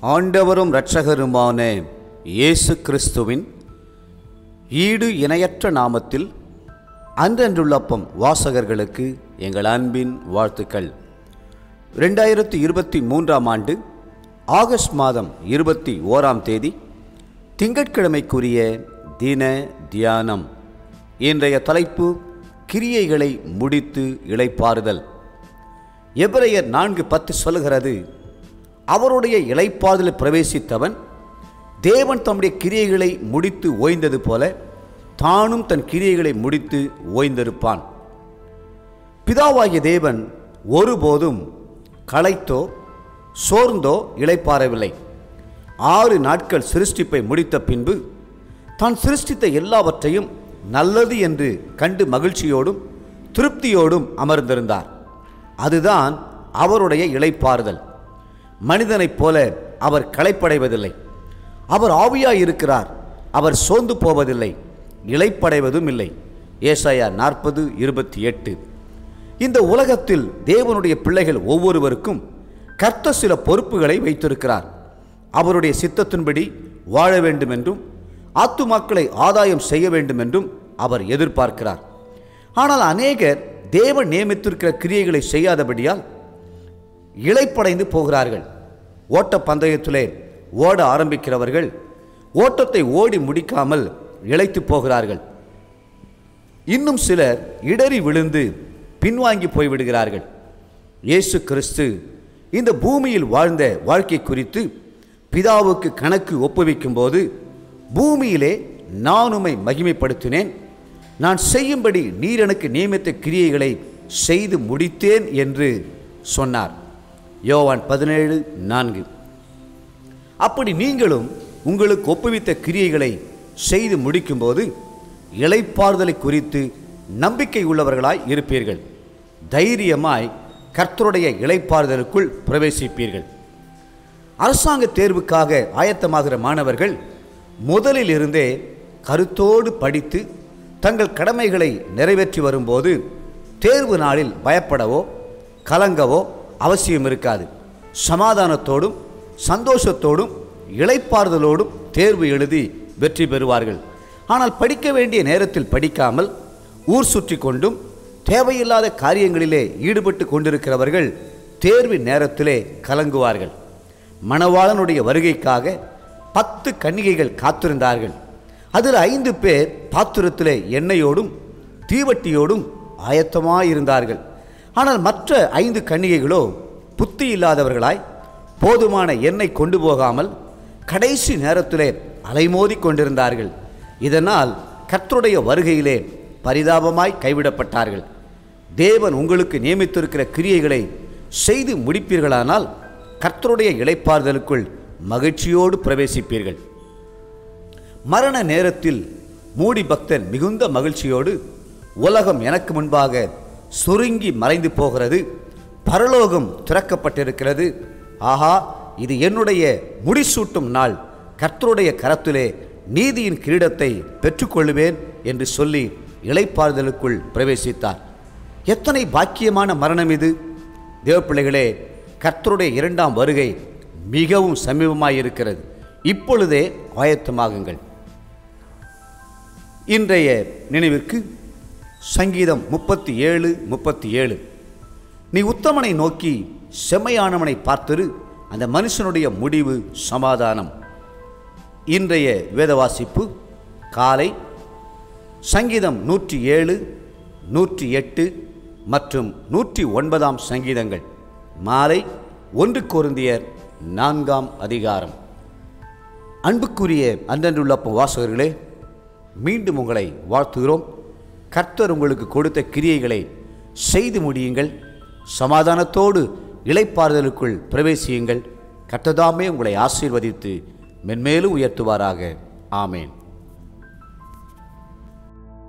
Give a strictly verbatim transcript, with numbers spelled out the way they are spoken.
ஆண்டவரும் இரட்சகருமான இயேசு கிறிஸ்துவின் ஈடு இணையற்ற நாமத்தில் அன்றன்றுள்ள அப்பம் வாசகர்களுக்கு எங்கள் அன்பின் வாழ்த்துக்கள். ரெண்டாயிரத்தி இருபத்தி மூன்றாம் ஆண்டு ஆகஸ்ட் மாதம் இருபத்தி ஓராம் தேதி திங்கட்கிழமைக்குரிய தின தியானம். இன்றைய தலைப்பு கிரியைகளை முடித்து இளைப்பாறுதல். எபிரேயர் நான்கு பத்து சொல்லுகிறது, அவருடைய இளைப்பாறுதலில் பிரவேசித்தவன் தேவன் தம்முடைய கிரியைகளை முடித்து ஓய்ந்தது போல தானும் தன் கிரியைகளை முடித்து ஓய்ந்திருப்பான். பிதாவாகிய தேவன் ஒருபோதும் களைத்தோ சோர்ந்தோ இளைப்பாறவில்லை. ஆறு நாட்கள் சிருஷ்டிப்பை முடித்த பின்பு தான் சிருஷ்டித்த எல்லாவற்றையும் நல்லது என்று கண்டு மகிழ்ச்சியோடும் திருப்தியோடும் அமர்ந்திருந்தார். அதுதான் அவருடைய இளைப்பாறுதல். மனிதனைப் போல அவர் களைப்படைவதில்லை. அவர் ஆவியாய் இருக்கிறார். அவர் சோர்ந்து போவதில்லை, இளைப்படைவதும் இல்லை. ஏசாயா நாற்பது இருபத்தி எட்டு. இந்த உலகத்தில் தேவனுடைய பிள்ளைகள் ஒவ்வொருவருக்கும் கர்த்தர் சில பொறுப்புகளை வைத்திருக்கிறார். அவருடைய சித்தத்தின்படி வாழ வேண்டும் என்றும் ஆத்துமாக்களை ஆதாயம் செய்ய வேண்டும் என்றும் அவர் எதிர்பார்க்கிறார். ஆனால் அநேகர் தேவன் நியமித்திருக்கிற கிரியைகளை செய்யாதபடியால் இளைப்படைந்து போகிறார்கள். ஓட்ட பந்தயத்திலே ஓட ஆரம்பிக்கிறவர்கள் ஓட்டத்தை ஓடி முடிக்காமல் இளைத்து போகிறார்கள். இன்னும் சிலர் இடறி விழுந்து பின்வாங்கி போய்விடுகிறார்கள். இயேசு கிறிஸ்து இந்த பூமியில் வாழ்ந்த வாழ்க்கை குறித்து பிதாவுக்கு கணக்கு ஒப்புவிக்கும் போது, பூமியிலே நான் உம்மை மகிமைப்படுத்தினேன், நான் செய்யும்படி நீர் எனக்கு நியமித்த கிரியைகளை செய்து முடித்தேன் என்று சொன்னார். யோவான் பதினேழு நான்கு. அப்படி நீங்களும் உங்களுக்கு ஒப்புவித்த கிரியைகளை செய்து முடிக்கும்போது இளைப்பாறுதலை குறித்து நம்பிக்கை உள்ளவர்களாய் இருப்பீர்கள். தைரியமாய் கர்த்தருடைய இளைப்பாறுதலுக்குள் பிரவேசிப்பீர்கள். அரசாங்க தேர்வுக்காக ஆயத்தமாகிற மாணவர்கள் முதலில் இருந்தே கருத்தோடு படித்து தங்கள் கடமைகளை நிறைவேற்றி வரும்போது தேர்வு நாளில் பயப்படவோ கலங்கவோ அவசியம் இருக்காது. சமாதானத்தோடும் சந்தோஷத்தோடும் இளைப்பாறுதலோடும் தேர்வு எழுதி வெற்றி பெறுவார்கள். ஆனால் படிக்க வேண்டிய நேரத்தில் படிக்காமல் ஊர் சுற்றி கொண்டும் தேவையில்லாத காரியங்களிலே ஈடுபட்டு கொண்டிருக்கிறவர்கள் தேர்வின் நேரத்திலே கலங்குவார்கள். மணவாளனுடைய வருகைக்காக பத்து கன்னிகைகள் காத்திருந்தார்கள். அதில் ஐந்து பேர் பாத்திரத்திலே எண்ணெயோடும் தீவட்டியோடும் ஆயத்தமாயிருந்தார்கள். ஆனால் மற்ற ஐந்து கன்னிகைகளோ புத்தி இல்லாதவர்களாய் போதுமான எண்ணெய் கொண்டு போகாமல் கடைசி நேரத்திலே அலைமோதி கொண்டிருந்தார்கள். இதனால் கர்த்தருடைய வருகையிலே பரிதாபமாய் கைவிடப்பட்டார்கள். தேவன் உங்களுக்கு நியமித்திருக்கிற கிரியைகளை செய்து முடிப்பீர்களானால் கர்த்தருடைய இளைப்பாறுதலுக்குள் மகிழ்ச்சியோடு பிரவேசிப்பீர்கள். மரண நேரத்தில் மூடி பக்தன் மிகுந்த மகிழ்ச்சியோடு, உலகம் எனக்கு முன்பாக சுருங்கி மறைந்து போகிறது, பரலோகம் திறக்கப்பட்டிருக்கிறது, ஆஹா இது என்னுடைய முடிசூட்டும் நாள், கர்த்தருடைய கரத்திலே நீதியின் கிரீடத்தை பெற்றுக்கொள்ளுவேன் என்று சொல்லி இளைப்பாறுதலுக்குள் பிரவேசித்தார். எத்தனை பாக்கியமான மரணம் இது! தேவப்பிள்ளைகளே, கர்த்தருடைய இரண்டாம் வருகை மிகவும் சமீபமாயிருக்கிறது. இப்பொழுதே ஆயத்தமாகுங்கள். இன்றைய நினைவிற்கு சங்கீதம் முப்பத்தி ஏழு முப்பத்தி ஏழு. நீ உத்தமனை நோக்கி செம்மையானவனை பார்த்திரு, அந்த மனுஷனுடைய முடிவு சமாதானம். இன்றைய வேதவாசிப்பு காலை சங்கீதம் நூற்றி ஏழு நூற்றி எட்டு மற்றும் நூற்றி ஒன்பதாம் சங்கீதங்கள், மாலை ஒன்று கொரிந்தியர் நான்காம் அதிகாரம். அன்புக்குரிய அன்றன்றுள்ள அப்பம் வாசகர்களே, மீண்டும் உங்களை வாழ்த்துகிறோம். கர்த்தர் உங்களுக்கு கொடுத்த கிரியைகளை செய்து முடியுங்கள். சமாதானத்தோடு இளைப்பாறுதலுக்குள் பிரவேசியுங்கள். கர்த்தர் தாமே உங்களை ஆசீர்வதித்து மென்மேலும் உயர்த்துவாராக. ஆமேன்.